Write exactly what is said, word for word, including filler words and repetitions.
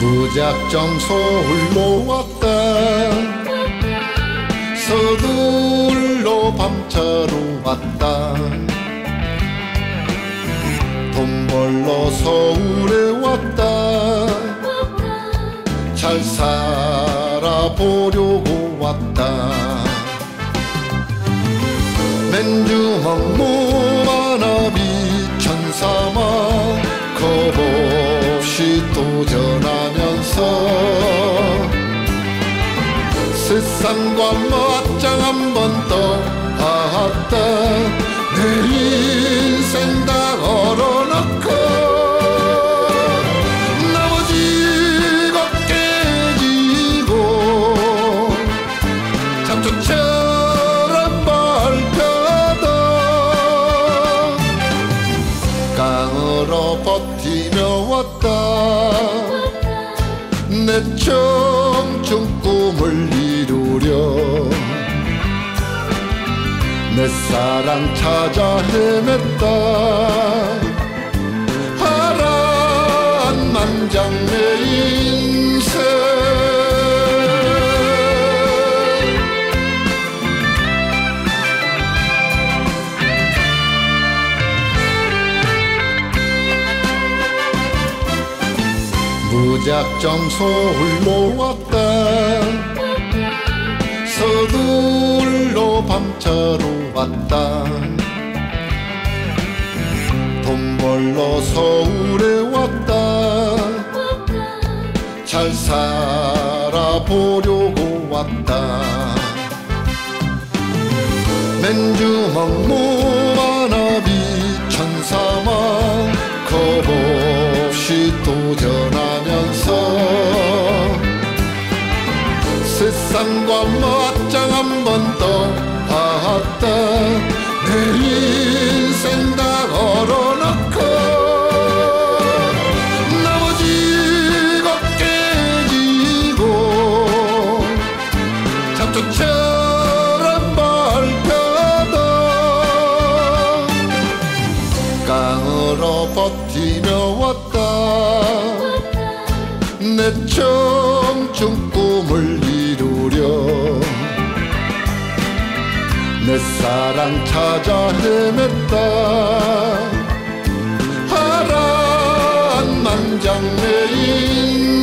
무작정 서울로 왔다. 서둘러 밤차로 왔다. 돈 벌러 서울에 왔다. 잘 살아보려고 왔다. 맨주먹 모아나 비천삼아 겁없이 도전하면서 세상과 맞짱 한 번 떠봤다. 내 인생 다 걸어놓고 넘어지고 깨지고 잡초처럼 밟혀도 깡으로 버티며 왔다. 내 청춘 꿈을 이루려 내 사랑 찾아 헤맸다. 파란만장 내 인생. 무작정 서울로 왔다. 서둘러 밤차로 왔다. 돈 벌러 서울에 왔다. 잘 살아보려고 왔다. 맨주먹 모아나 비천삼아 겁없이 도전하면서 세상과 맞짱 한 번 떠봤다. 내 인생 다 걸어놓고 넘어지고 깨지고 잡초처럼 밟혀도 깡으로 버티며 왔다. 내 청춘 꿈을 이루려 내 사랑 찾아 헤맸다. 파란만장 내 인생.